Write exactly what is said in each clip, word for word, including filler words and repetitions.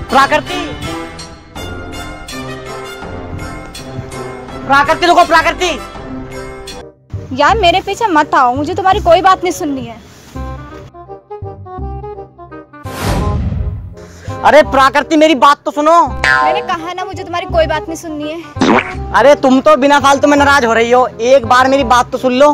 प्राकृति प्राकृति रुको, प्राकृति। यार मेरे पीछे मत आओ, मुझे तुम्हारी कोई बात नहीं सुननी है। अरे प्राकृति मेरी बात तो सुनो। मैंने कहा है ना, मुझे तुम्हारी कोई बात नहीं सुननी है। अरे तुम तो बिना फालतू में नाराज हो रही हो, एक बार मेरी बात तो सुन लो।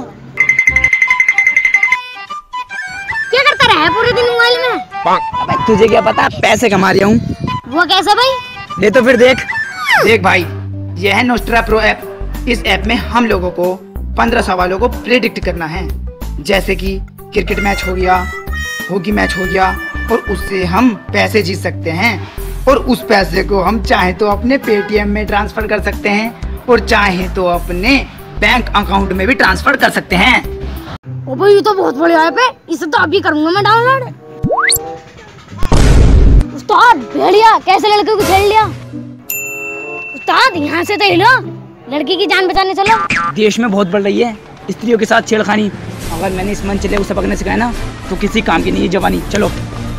क्या करता रहा है पूरे दिन मोबाइल में? अबे तुझे क्या पता, पैसे कमा रहा हूँ। वो कैसे भाई? ये तो फिर देख देख भाई, ये है नोस्ट्रा प्रो ऐप। इस ऐप में हम लोगों को पंद्रह सवालों को प्रेडिक्ट करना है, जैसे कि क्रिकेट मैच हो गया, हॉकी मैच हो गया, और उससे हम पैसे जीत सकते हैं। और उस पैसे को हम चाहे तो अपने पेटीएम में ट्रांसफर कर सकते हैं और चाहे तो अपने बैंक अकाउंट में भी ट्रांसफर कर सकते हैं। ओ भाई ये तो बहुत बढ़िया ऐप है, इसे तो अभी करूंगा मैं डाउनलोड। उस्ताद बढ़िया, कैसे लड़के को छेड़ लिया? उस्ताद यहाँ से तो हिलो, लड़की की जान बचाने चलो। देश में बहुत बढ़ रही है स्त्रियों के साथ छेड़खानी। अगर मैंने इस मन चले उसे पकड़ने सिखाया ना तो किसी काम की नहीं है जवानी। चलो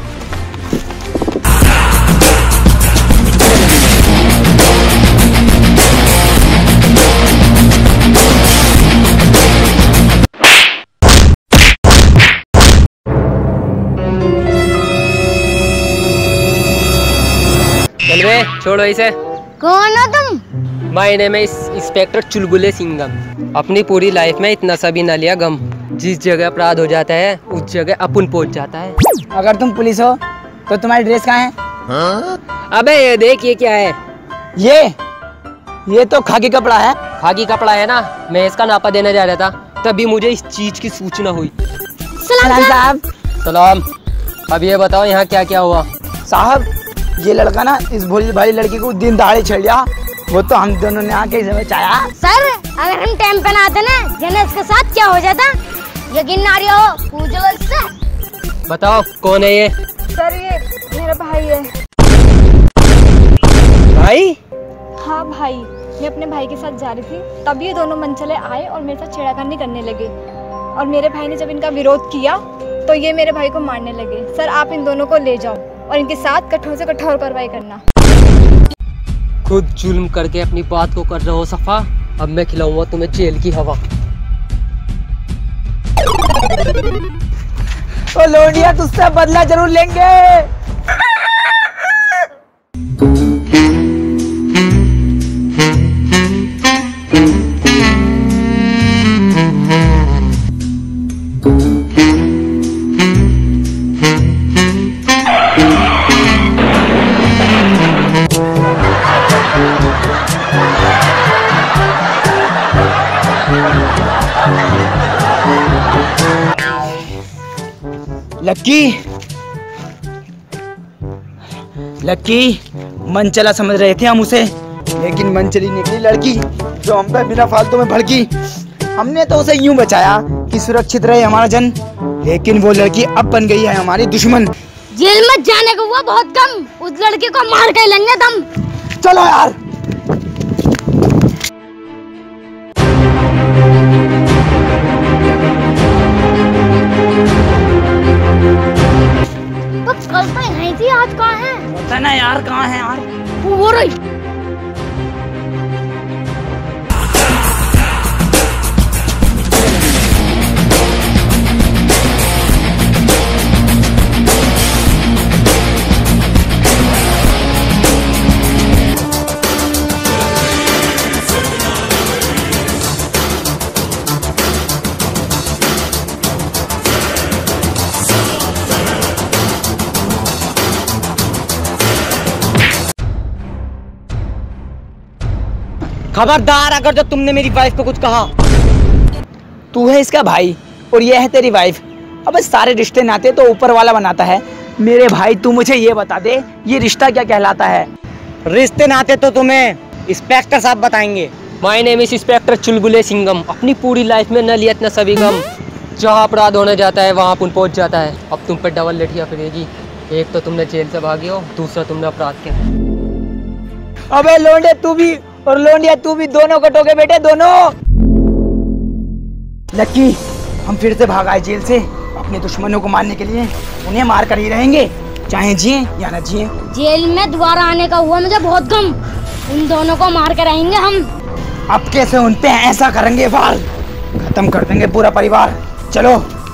चल बे, छोड़ो इसे। कौन हो तुम? My name is inspector Chulbule Singham. अपनी पूरी लाइफ में इतना सा भी न लिया गम। जिस जगह अपराध हो जाता है उस जगह अपन पहुंच जाता है। अगर तुम पुलिस हो तो तुम्हारी ड्रेस कहाँ है? हाँ? अबे ये देख, ये क्या है? ये ये तो खाकी कपड़ा है। खाकी कपड़ा है ना, मैं इसका नापा देने जा रहा था, तभी मुझे इस चीज की सूचना हुई। सलाम साहब। सलाम। अब ये बताओ यहाँ क्या क्या हुआ? साहब ये लड़का ना इस भोली भाली लड़की को दिन दहाड़े छेड़ लिया, वो तो हम दोनों ने आके इसे बचाया। सर अगर हम टाइम पे ना आते ना, जाने इसके साथ क्या हो जाता? यकीन ना रही हो, पूछो इससे। बताओ कौन है ये? सर ये मेरा भाई है। भाई? हाँ भाई, मैं अपने भाई के साथ जा रही थी, तब ये दोनों मनचले आए और मेरे साथ छेड़खानी करने लगे। और मेरे भाई ने जब इनका विरोध किया तो ये मेरे भाई को मारने लगे। सर आप इन दोनों को ले जाओ और इनके साथ कठोर से कठोर कार्रवाई करना। खुद जुल्म करके अपनी बात को कर रहे हो सफा, अब मैं खिलाऊंगा तुम्हें जेल की हवा। ओ लोडिया, तुझसे बदला जरूर लेंगे। लक्की लक्की मनचला समझ रहे थे हम उसे, लेकिन मनचली निकली लड़की जो हम पे बिना फालतू में भड़की। हमने तो उसे यूं बचाया कि सुरक्षित रहे हमारा जन, लेकिन वो लड़की अब बन गई है हमारी दुश्मन। जेल में जाने को हुआ बहुत कम, उस लड़के को मार के लेंगे दम। चलो यार। कल तो यहीं थी, आज कहाँ है? पता ना यार कहाँ है यार। वो रही। खबरदार अगर जो तुमने मेरी वाइफ को कुछ कहा। तू है इसका भाई और ये है तेरी वाइफ। अबे सारे रिश्ते नाते तो ऊपर वाला बनाता है। मेरे भाई तू मुझे ये बता दे, ये रिश्ता क्या कहलाता है? रिश्ते नाते तो तुम्हें इंस्पेक्टर साहब बताएंगे। My name is inspector Chulbule Singham. अपनी पूरी लाइफ में न लिया इतना सभी गम। जहाँ अपराध होने जाता है वहाँ अपन पहुँच जाता है। अब तुम पे डबल लठिया फिरेगी। एक तो तुमने जेल से भागी हो, दूसरा तुमने अपराध किया। अबे लोंडे तू भी और लोंडिया तू भी, दोनों कटोगे बेटे दोनों। लक्की हम फिर से भाग आए जेल से अपने दुश्मनों को मारने के लिए। उन्हें मार कर ही रहेंगे। चाहे जिए या न जिए। जेल में दोबारा आने का हुआ मुझे बहुत गम। उन दोनों को मार कर रहेंगे हम। अब कैसे उन पे ऐसा करेंगे वार, खत्म कर देंगे पूरा परिवार। चलो।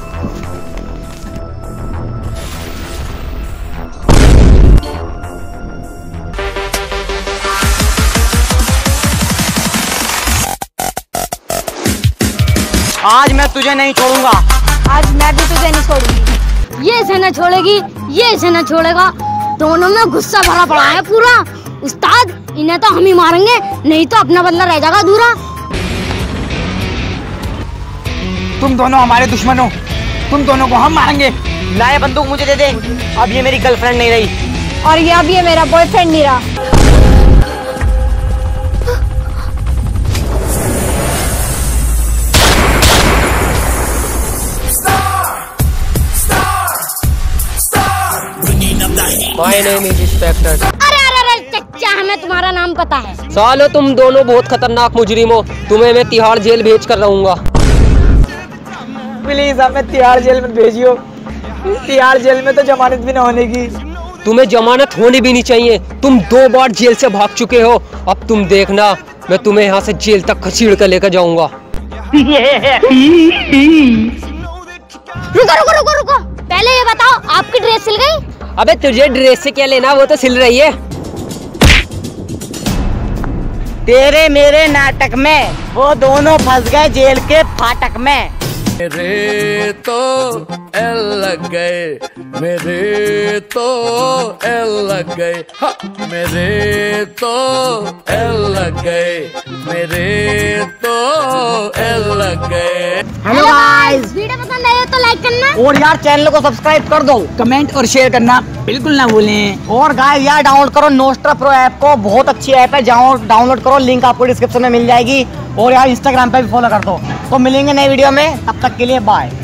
आज मैं तुझे नहीं छोड़ूंगा। आज मैं भी तुझे नहीं छोड़ूंगी। ये इसे न छोड़ेगी, ये इसे न छोड़ेगा। दोनों में गुस्सा भरा पड़ा है पूरा। उस्ताद, इन्हें तो हम ही मारेंगे, नहीं तो अपना बदला रह जाएगा अधूरा। तुम दोनों हमारे दुश्मन हो, तुम दोनों को हम मारेंगे। लाए बंदूक मुझे दे दे। अब ये मेरी गर्लफ्रेंड नहीं रही और ये अब ये मेरा बॉयफ्रेंड नहीं रहा। My name is inspector. अरे अरे अरे चच्चा, हमें तुम्हारा नाम पता है। सालो तुम दोनों बहुत खतरनाक मुजरिम हो, तुम्हें मैं तिहाड़ जेल भेज कर रहूंगा। प्लीज हमें तिहाड़ जेल में भेजियो। तिहाड़ जेल में तो जमानत भी न होने की। तुम्हें जमानत होनी भी नहीं चाहिए, तुम दो बार जेल से भाग चुके हो। अब तुम देखना, मैं तुम्हें यहाँ से जेल तक खसीड़ कर लेकर जाऊंगा। रुको रुको रुको रुको, पहले ये बताओ आपकी ड्रेस सिल गई? अबे तुझे ड्रेस से क्या लेना, वो तो सिल रही है। तेरे मेरे नाटक में वो दोनों फंस गए जेल के फाटक में। मेरे तो एल लग गए, मेरे तो एल लग गए, हाँ मेरे तो एल लग गए, मेरे तो एल लग गए। हेलो गाइस, वीडियो पसंद आए तो लाइक करना और यार चैनल को सब्सक्राइब कर दो। कमेंट और शेयर करना बिल्कुल ना भूलें। और गाइस यार डाउनलोड करो नोस्ट्रा प्रो ऐप को, बहुत अच्छी ऐप है, जाओ डाउनलोड करो, लिंक आपको डिस्क्रिप्शन में मिल जाएगी। और यार इंस्टाग्राम पे भी फॉलो कर दो। तो मिलेंगे नई वीडियो में, तब तक के लिए बाय।